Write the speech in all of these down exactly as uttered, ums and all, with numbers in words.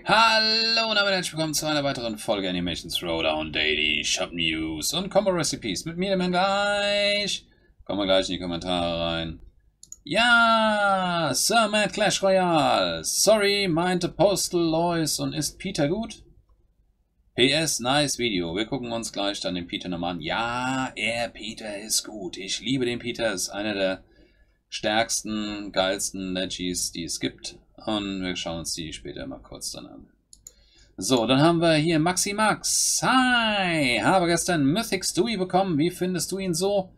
Hallo und damit herzlich willkommen zu einer weiteren Folge Animation Throwdown Daily Shop News und Combo Recipes mit mir, dem gleich. Kommen wir gleich in die Kommentare rein. Ja, Sir Matt Clash Royale. Sorry, meinte Postal Lois und ist Peter gut? P S, nice Video. Wir gucken uns gleich dann den Peter nochmal an. Ja, er, Peter ist gut. Ich liebe den Peter. Ist einer der stärksten, geilsten Legis, die es gibt. Und wir schauen uns die später mal kurz dann an. So, dann haben wir hier Maxi Max. Hi! Habe gestern Mythic Stewie bekommen. Wie findest du ihn so?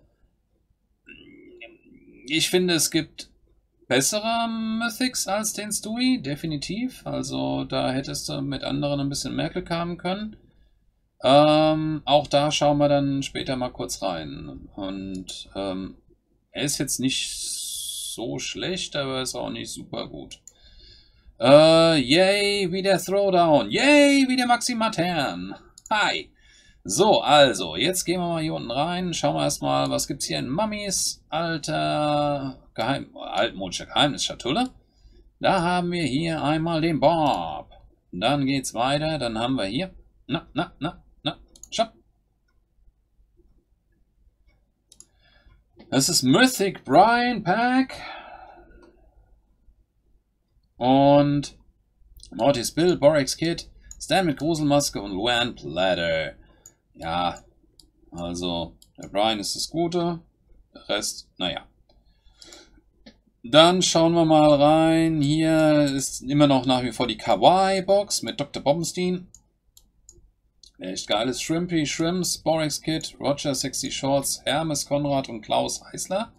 Ich finde, es gibt bessere Mythics als den Stewie, definitiv. Also da hättest du mit anderen ein bisschen mehr Glück haben können. Ähm, auch da schauen wir dann später mal kurz rein. Und ähm, er ist jetzt nicht so schlecht, aber ist auch nicht super gut. Äh, yay, wie der Throwdown. Yay, wie der Maxi Matern. Hi. So, also, jetzt gehen wir mal hier unten rein. Schauen wir erstmal, was gibt's hier in Mummies alter Geheim altmodische Geheimnisschatulle. Da haben wir hier einmal den Bob. Dann geht's weiter. Dann haben wir hier. Na, na, na, na. Stopp. Das ist Mythic Brian Pack. Und Mortis Bill, Borax Kid, Stan mit Gruselmaske und Luan Platter. Ja, also der Brian ist das Gute, der Rest, naja. Dann schauen wir mal rein. Hier ist immer noch nach wie vor die Kawaii-Box mit Doktor Bombenstein. Echt geiles Shrimpy, Shrimps, Borax Kid, Roger Sexy Shorts, Hermes Konrad und Klaus Eisler.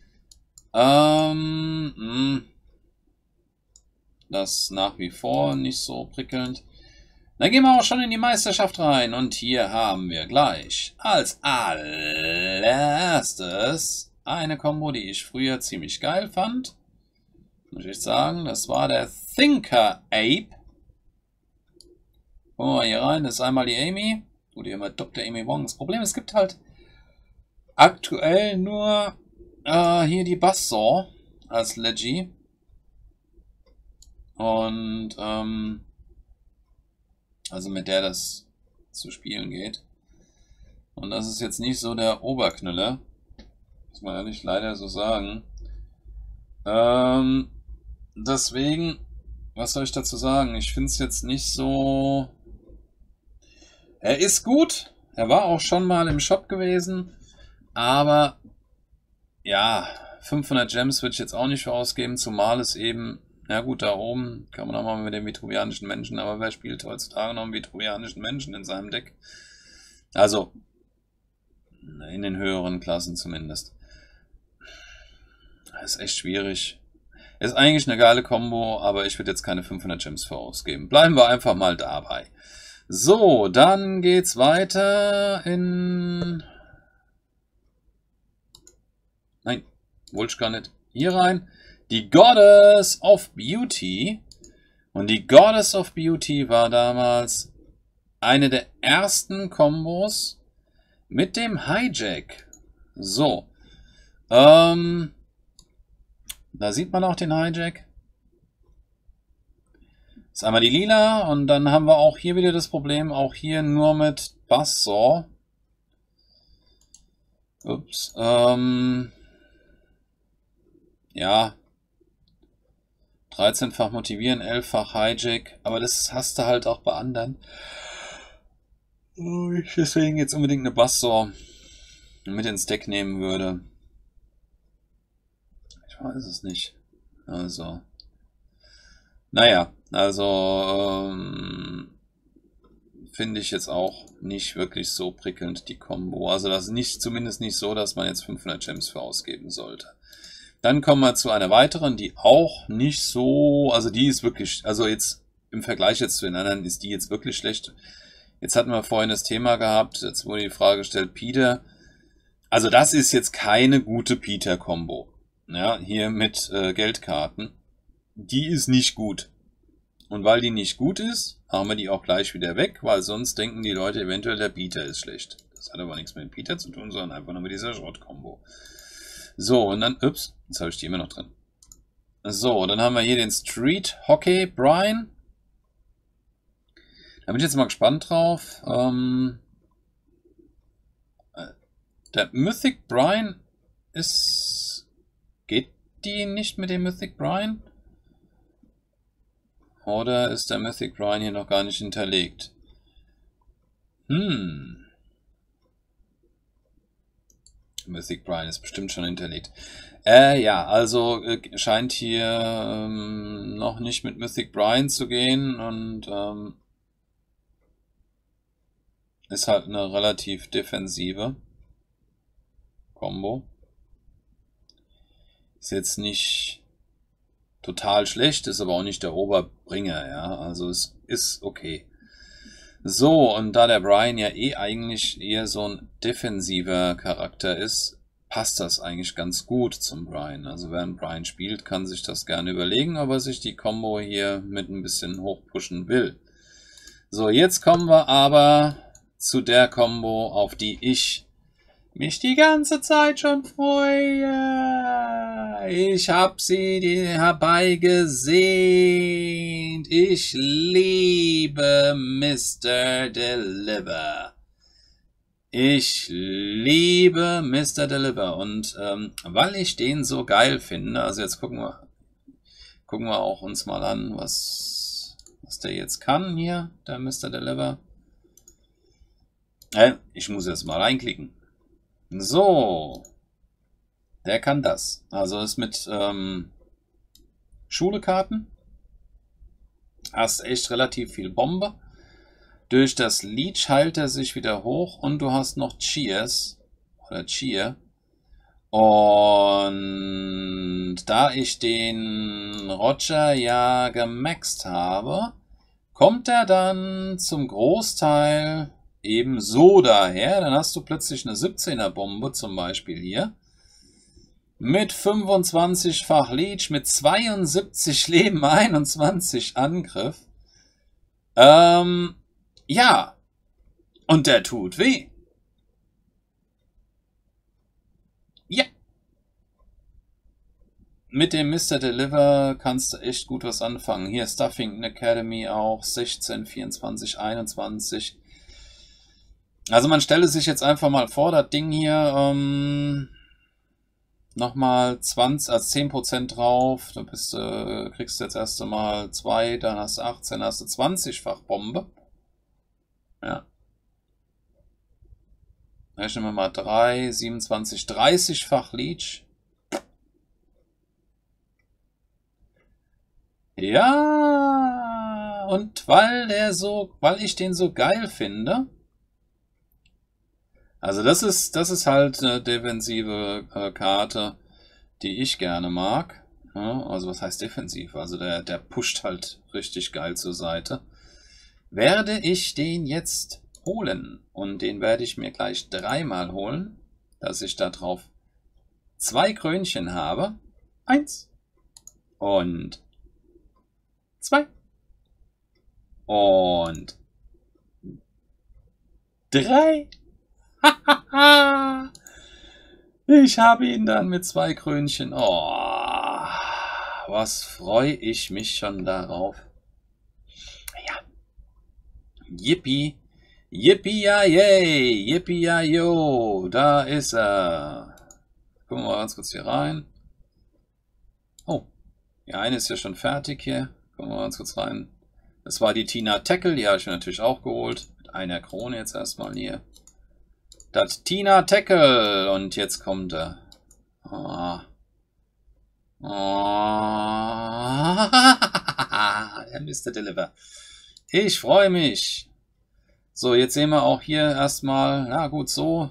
Ähm, mh. Das nach wie vor nicht so prickelnd. Dann gehen wir auch schon in die Meisterschaft rein. Und hier haben wir gleich als allererstes eine Kombo, die ich früher ziemlich geil fand. Muss ich sagen, das war der Thinker Ape. Gucken wir mal hier rein. Das ist einmal die Amy. Gut, hier immer Doktor Amy Wong. Das Problem, es gibt halt aktuell nur äh, hier die Buzzsaw als Legi. Und, ähm, also mit der das zu spielen geht. Und das ist jetzt nicht so der Oberknüller. Muss man ehrlich leider so sagen. Ähm, deswegen, was soll ich dazu sagen? Ich finde es jetzt nicht so... Er ist gut. Er war auch schon mal im Shop gewesen. Aber, ja, fünfhundert Gems würde ich jetzt auch nicht für ausgeben, zumal es eben... Ja gut, da oben kann man auch mal mit dem vitruvianischen Menschen, aber wer spielt heutzutage noch einen vitruvianischen Menschen in seinem Deck? Also, in den höheren Klassen zumindest. Das ist echt schwierig. Ist eigentlich eine geile Kombo, aber ich würde jetzt keine fünfhundert Gems für ausgeben. Bleiben wir einfach mal dabei. So, dann geht's weiter in... Nein, wollte ich gar nicht. Hier rein. Die Goddess of Beauty. Und die Goddess of Beauty war damals eine der ersten Kombos mit dem Hijack. So. Ähm, da sieht man auch den Hijack. Das ist einmal die lila. Und dann haben wir auch hier wieder das Problem. Auch hier nur mit Buzzsaw. Ups. Ähm, ja. dreizehnfach motivieren, elffach Hijack, aber das hast du halt auch bei anderen. Ich deswegen jetzt unbedingt eine Buzzsaw mit ins Deck nehmen würde. Ich weiß es nicht. Also. Naja, also ähm, finde ich jetzt auch nicht wirklich so prickelnd die Kombo. Also das ist nicht, zumindest nicht so, dass man jetzt fünfhundert Gems für ausgeben sollte. Dann kommen wir zu einer weiteren, die auch nicht so, also die ist wirklich, also jetzt im Vergleich jetzt zu den anderen ist die jetzt wirklich schlecht. Jetzt hatten wir vorhin das Thema gehabt, jetzt wurde die Frage gestellt, Peter. Also das ist jetzt keine gute Peter-Kombo. Ja, hier mit äh, Geldkarten. Die ist nicht gut. Und weil die nicht gut ist, haben wir die auch gleich wieder weg, weil sonst denken die Leute eventuell, der Peter ist schlecht. Das hat aber nichts mit dem Peter zu tun, sondern einfach nur mit dieser Schrott-Kombo. So, und dann, ups, jetzt habe ich die immer noch drin. So, dann haben wir hier den Street Hockey Brian. Da bin ich jetzt mal gespannt drauf. Ähm, der Mythic Brine ist... Geht die nicht mit dem Mythic Brine? Oder ist der Mythic Brine hier noch gar nicht hinterlegt? Hm. Mythic Brine ist bestimmt schon hinterlegt. Äh, ja, also äh, scheint hier ähm, noch nicht mit Mythic Brine zu gehen und ähm, ist halt eine relativ defensive Combo. Ist jetzt nicht total schlecht, ist aber auch nicht der Oberbringer, ja, also es ist okay. So, und da der Brian ja eh eigentlich eher so ein defensiver Charakter ist, passt das eigentlich ganz gut zum Brian. Also wer einen Brian spielt, kann sich das gerne überlegen, ob er sich die Combo hier mit ein bisschen hochpushen will. So, jetzt kommen wir aber zu der Combo, auf die ich mich die ganze Zeit schon freue. Ich hab sie herbeigesehnt. Ich liebe Mister Deliver. Ich liebe Mister Deliver. Und ähm, weil ich den so geil finde, also jetzt gucken wir, gucken wir auch uns mal an, was, was der jetzt kann hier, der Mister Deliver. Äh, ich muss jetzt mal reinklicken. So, der kann das. Also ist mit ähm, Schulekarten. Hast echt relativ viel Bombe. Durch das Leech heilt er sich wieder hoch und du hast noch Cheers oder Cheer. Und da ich den Roger ja gemaxt habe, kommt er dann zum Großteil eben so daher. Dann hast du plötzlich eine siebzehner Bombe zum Beispiel hier. Mit fünfundzwanzig-fach Leech, mit zweiundsiebzig Leben, einundzwanzig Angriff. Ähm, ja. Und der tut weh. Ja. Mit dem Mister Deliver kannst du echt gut was anfangen. Hier Stuffington Academy auch, sechzehn, vierundzwanzig, einundzwanzig. Also man stelle sich jetzt einfach mal vor, das Ding hier, ähm, nochmal zwanzig, also zehn Prozent drauf, da bist du, kriegst du jetzt erst einmal zwei, dann hast du achtzehn, dann hast du zwanzig-fach Bombe. Ja. Rechnen wir mal drei, siebenundzwanzig, dreißig-fach Leech. Ja, und weil der so, weil ich den so geil finde, also das ist, das ist halt eine defensive äh, Karte, die ich gerne mag. Ja, also was heißt defensiv? Also der, der pusht halt richtig geil zur Seite. Werde ich den jetzt holen. Und den werde ich mir gleich dreimal holen, dass ich da drauf zwei Krönchen habe. Eins. Und zwei. Und drei. Ich habe ihn dann mit zwei Krönchen. Oh, was freue ich mich schon darauf. Ja. Yippie. Yippie ja yay. Yippie ja yo. Da ist er. Gucken wir mal ganz kurz hier rein. Oh. Die eine ist ja schon fertig hier. Gucken wir mal ganz kurz rein. Das war die Tina Tackle. Die habe ich mir natürlich auch geholt. Mit einer Krone jetzt erstmal hier. Das Tina Tackle. Und jetzt kommt er. Oh. Oh. Der Mister Deliver. Ich freue mich. So, jetzt sehen wir auch hier erstmal. Na gut, so.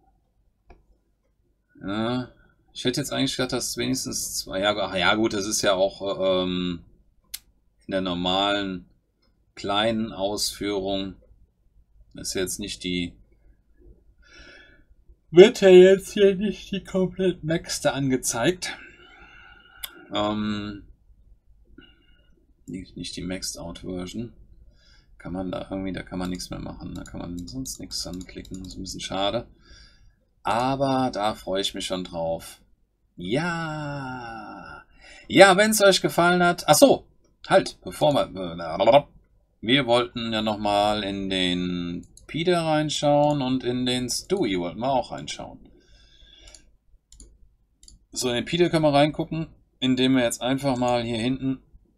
Ja, ich hätte jetzt eigentlich gedacht, dass wenigstens zwei. Ja, ach ja, gut, das ist ja auch ähm, in der normalen kleinen Ausführung. Das ist jetzt nicht die. Wird ja jetzt hier nicht die komplett maxte angezeigt. Ähm, nicht, nicht die Maxed Out Version. Kann man da irgendwie, da kann man nichts mehr machen. Da kann man sonst nichts anklicken. Das ist ein bisschen schade. Aber da freue ich mich schon drauf. Ja. Ja, wenn es euch gefallen hat. Ach so, halt, bevor wir. wir wollten ja nochmal in den Peter reinschauen und in den Stewie wollten wir auch reinschauen. So, in den Peter können wir reingucken, indem wir jetzt einfach mal hier hinten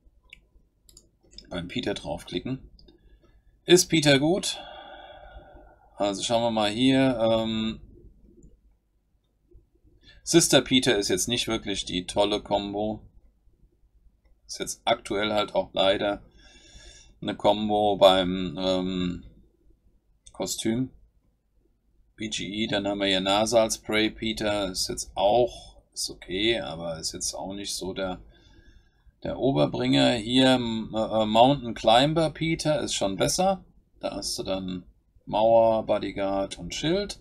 beim Peter draufklicken. Ist Peter gut? Also schauen wir mal hier. Ähm, Sister Peter ist jetzt nicht wirklich die tolle Combo. Ist jetzt aktuell halt auch leider eine Combo beim ähm, Kostüm. B G E, dann haben wir hier Nasalspray Peter, ist jetzt auch, ist okay, aber ist jetzt auch nicht so der, der Oberbringer. Hier äh, Mountain Climber Peter ist schon besser. Da hast du dann Mauer, Bodyguard und Schild.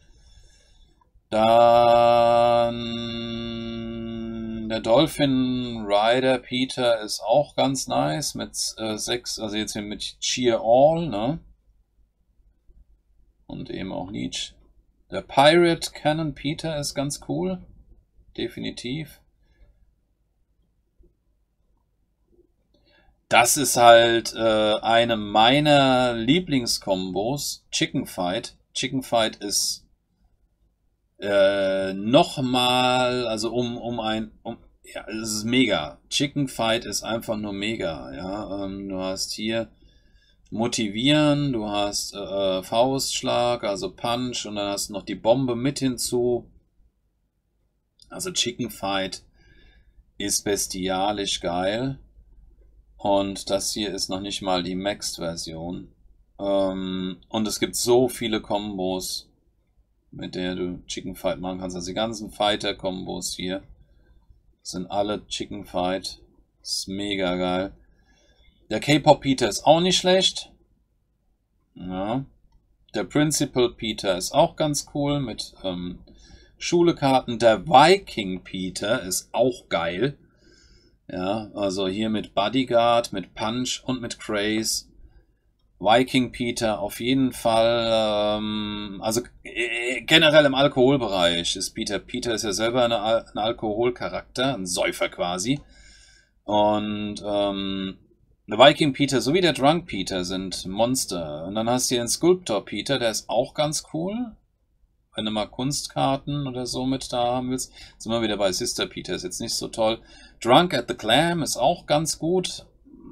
Dann der Dolphin Rider Peter ist auch ganz nice mit äh, sechs, also jetzt hier mit Cheer All, ne? Und eben auch Leech. Der Pirate Cannon Peter ist ganz cool. Definitiv. Das ist halt äh, eine meiner Lieblingskombos. Chicken Fight. Chicken Fight ist äh, nochmal, also um, um ein, um, ja, es ist mega. Chicken Fight ist einfach nur mega, ja. Ähm, du hast hier Motivieren, du hast äh, Faustschlag, also Punch, und dann hast du noch die Bombe mit hinzu. Also Chicken Fight ist bestialisch geil. Und das hier ist noch nicht mal die Maxed-Version. Ähm, und es gibt so viele Kombos, mit der du Chicken Fight machen kannst. Also die ganzen Fighter-Kombos hier sind alle Chicken Fight. Ist mega geil. Der K-Pop Peter ist auch nicht schlecht. Ja. Der Principal Peter ist auch ganz cool mit ähm, Schulekarten. Der Viking Peter ist auch geil. Ja, also hier mit Bodyguard, mit Punch und mit Craze. Viking Peter auf jeden Fall. Ähm, also äh, generell im Alkoholbereich ist Peter. Peter ist ja selber eine, ein Alkoholcharakter, ein Säufer quasi. Und ähm, der Viking Peter sowie der Drunk Peter sind Monster. Und dann hast du hier den Sculptor Peter, der ist auch ganz cool. Wenn du mal Kunstkarten oder so mit da haben willst. Jetzt sind wir wieder bei Sister Peter, ist jetzt nicht so toll. Drunk at the Clam ist auch ganz gut.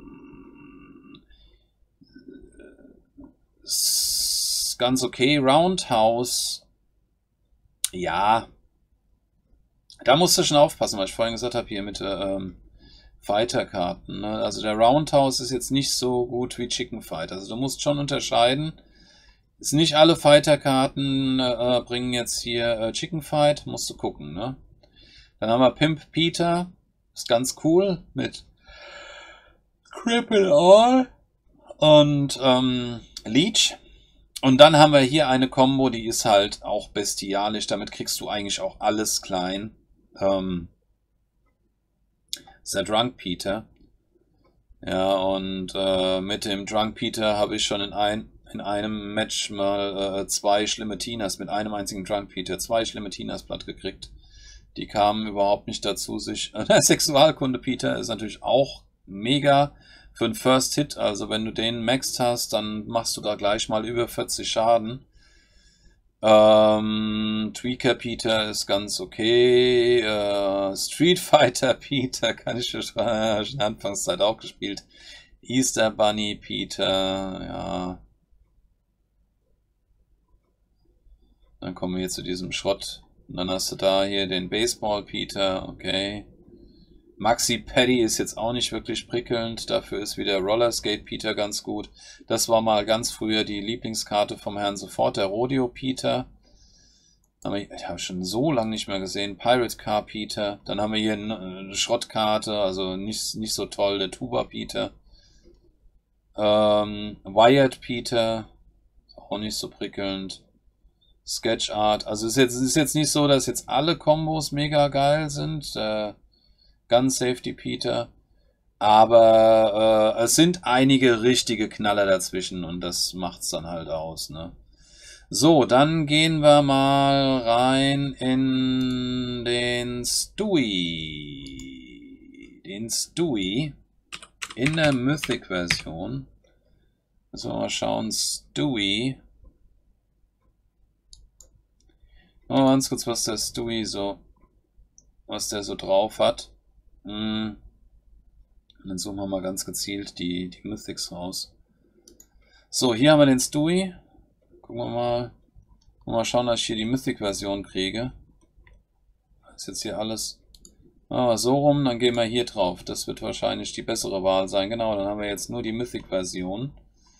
Ist ganz okay. Roundhouse. Ja. Da musst du schon aufpassen, weil ich vorhin gesagt habe, hier mit ähm, Fighter-Karten. Ne? Also der Roundhouse ist jetzt nicht so gut wie Chicken Fight. Also du musst schon unterscheiden. Ist nicht alle Fighter-Karten äh, bringen jetzt hier äh, Chicken Fight. Musst du gucken, ne? Dann haben wir Pimp Peter. Ist ganz cool mit Cripple All und ähm, Leech. Und dann haben wir hier eine Combo, die ist halt auch bestialisch. Damit kriegst du eigentlich auch alles klein. Ähm, ist der Drunk Peter. Ja, und äh, mit dem Drunk Peter habe ich schon in, ein, in einem Match mal äh, zwei schlimme Tinas, mit einem einzigen Drunk Peter, zwei schlimme Tinas platt gekriegt. Die kamen überhaupt nicht dazu, sich... Äh, der Sexualkunde Peter ist natürlich auch mega für einen First Hit. Also wenn du den maxed hast, dann machst du da gleich mal über vierzig Schaden. Ähm, Tweaker Peter ist ganz okay. Äh, Street Fighter Peter kann ich schon äh, in der Anfangszeit auch gespielt. Easter Bunny Peter, ja. Dann kommen wir hier zu diesem Schrott. Und dann hast du da hier den Baseball Peter, okay. Maxi Paddy ist jetzt auch nicht wirklich prickelnd, dafür ist wieder Rollerskate Peter ganz gut. Das war mal ganz früher die Lieblingskarte vom Herrn sofort, der Rodeo Peter. Aber ich, ich habe schon so lange nicht mehr gesehen. Pirate Car Peter. Dann haben wir hier eine Schrottkarte, also nicht, nicht so toll, der Tuba Peter. Ähm, Wired Peter, auch nicht so prickelnd. Sketch Art, also es ist jetzt, ist jetzt nicht so, dass jetzt alle Kombos mega geil sind. Äh, Gun Safety Peter. Aber äh, es sind einige richtige Knaller dazwischen und das macht's dann halt aus, ne? So, dann gehen wir mal rein in den Stewie. Den Stewie in der Mythic-Version. Müssen wir mal schauen. Stewie. Mal ganz kurz, was der Stewie so, was der so drauf hat. Hm. Und dann suchen wir mal ganz gezielt die, die Mythics raus. So, hier haben wir den Stewie. Gucken wir mal. Mal schauen, dass ich hier die Mythic-Version kriege. Das ist jetzt hier alles. Ah, so rum, dann gehen wir hier drauf. Das wird wahrscheinlich die bessere Wahl sein. Genau, dann haben wir jetzt nur die Mythic-Version.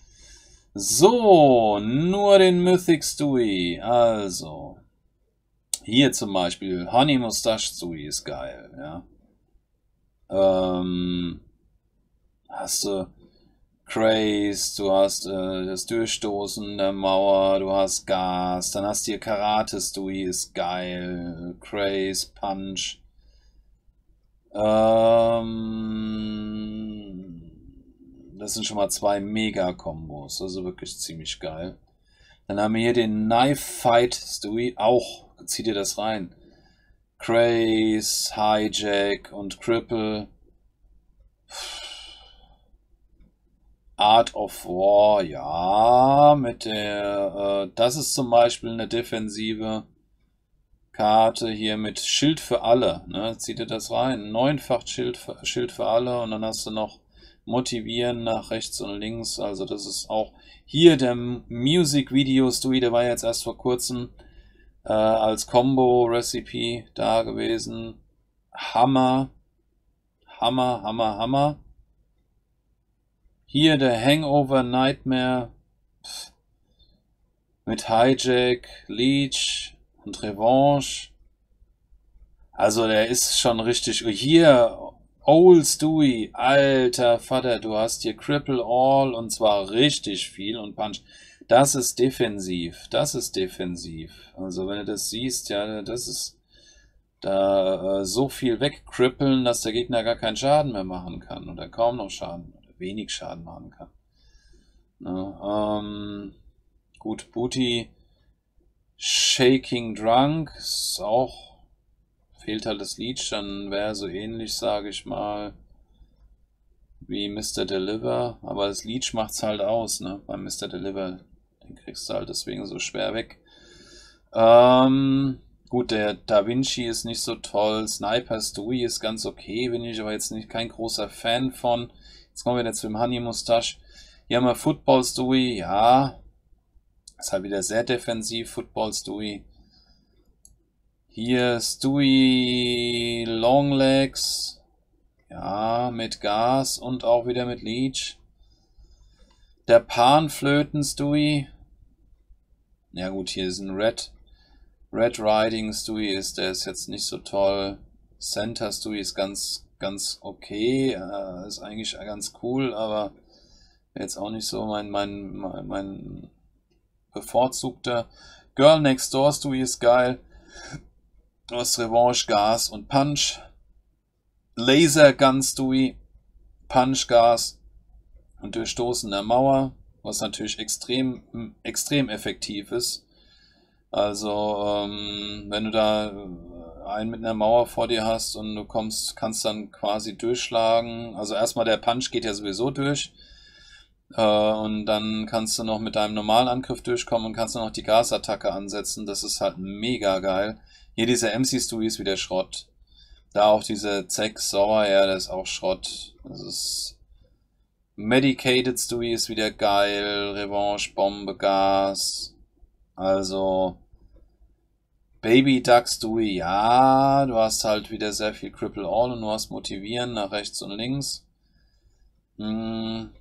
So, nur den Mythic Stewie. Also, hier zum Beispiel Honey Mustache Stewie ist geil. Ja. Ähm, hast du Craze, du hast äh, das Durchstoßen der Mauer, du hast Gas, dann hast du hier Karate Stewie ist geil, Craze, Punch. Ähm, das sind schon mal zwei Mega-Kombos, also wirklich ziemlich geil. Dann haben wir hier den Knife Fight Stewie, auch, zieht ihr das rein. Craze, Hijack und Cripple. Art of War, ja, mit der, äh, das ist zum Beispiel eine defensive Karte hier mit Schild für alle, ne, zieht ihr das rein, neunfach Schild für, Schild für alle und dann hast du noch Motivieren nach rechts und links, also das ist auch hier der Music Video Stewie, der war jetzt erst vor kurzem äh, als Combo Recipe da gewesen, Hammer, Hammer, Hammer, Hammer. Hier der Hangover Nightmare mit Hijack, Leech und Revanche. Also der ist schon richtig. Hier, Old Stewie, alter Vater, du hast hier Cripple All und zwar richtig viel und Punch. Das ist defensiv, das ist defensiv. Also wenn du das siehst, ja, das ist da äh, so viel wegkrippeln, dass der Gegner gar keinen Schaden mehr machen kann oder kaum noch Schaden. Wenig Schaden machen kann. Na, ähm, gut, Booty Shaking Drunk ist auch, fehlt halt das Leech, dann wäre so ähnlich, sage ich mal, wie Mister Deliver, aber das Leech macht's halt aus, ne, beim Mister Deliver, den kriegst du halt deswegen so schwer weg. Ähm, gut, der Da Vinci ist nicht so toll, Sniper Stewie ist ganz okay, bin ich aber jetzt nicht kein großer Fan von. Jetzt kommen wir jetzt zum Honey Mustache. Hier haben wir Football Stewie, ja. Ist halt wieder sehr defensiv, Football Stewie. Hier Stewie Longlegs. Ja, mit Gas und auch wieder mit Leech. Der Panflöten Stewie. Ja gut, hier ist ein Red. Red Riding Stewie ist, der ist jetzt nicht so toll. Center Stewie ist ganz ganz okay, äh, ist eigentlich ganz cool, aber jetzt auch nicht so mein, mein, mein, mein bevorzugter. Girl Next Door Stewie ist geil. Du hast Revanche, Gas und Punch. Laser Gun Stewie, Punch, Gas und Durchstoßen der Mauer, was natürlich extrem, extrem effektiv ist. Also, ähm, wenn du da einen mit einer Mauer vor dir hast und du kommst, kannst dann quasi durchschlagen. Also erstmal der Punch geht ja sowieso durch. Äh, und dann kannst du noch mit deinem normalen Angriff durchkommen und kannst dann noch die Gasattacke ansetzen. Das ist halt mega geil. Hier dieser M C Stewie ist wieder Schrott. Da auch diese Zack Sauer, ja, der ist auch Schrott. Das ist Medicated Stewie ist wieder geil. Revanche, Bombe, Gas. Also Baby Duck Stewie, ja, du hast halt wieder sehr viel Cripple All und du hast Motivieren nach rechts und links. Hm.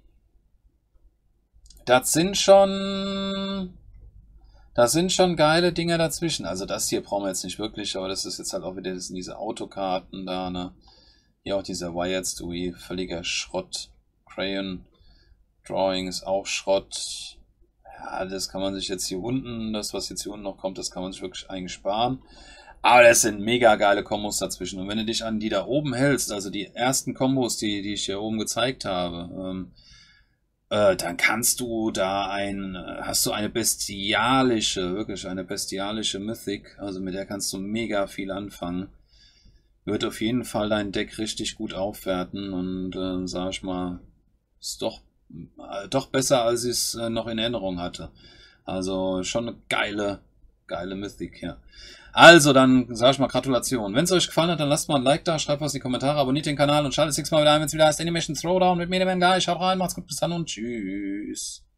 Das sind schon, das sind schon geile Dinger dazwischen. Also das hier brauchen wir jetzt nicht wirklich, aber das ist jetzt halt auch wieder das sind diese Autokarten da, ne. Hier auch dieser Wired Stewie, völliger Schrott. Crayon Drawing ist auch Schrott. Ja, das kann man sich jetzt hier unten, das was jetzt hier unten noch kommt, das kann man sich wirklich eigentlich sparen. Aber das sind mega geile Kombos dazwischen. Und wenn du dich an die da oben hältst, also die ersten Kombos, die, die ich hier oben gezeigt habe, ähm, äh, dann kannst du da ein, hast du eine bestialische, wirklich eine bestialische Mythic, also mit der kannst du mega viel anfangen. Wird auf jeden Fall dein Deck richtig gut aufwerten und äh, sag ich mal, ist doch äh, doch besser, als ich es äh, noch in Erinnerung hatte. Also schon eine geile, geile Mythic hier. Also, dann sage ich mal Gratulation. Wenn es euch gefallen hat, dann lasst mal ein Like da, schreibt was in die Kommentare, abonniert den Kanal und schaltet das nächste Mal wieder ein, wenn es wieder heißt Animation Throwdown mit mir, dem Guy. Schaut rein, macht's gut, bis dann und tschüss.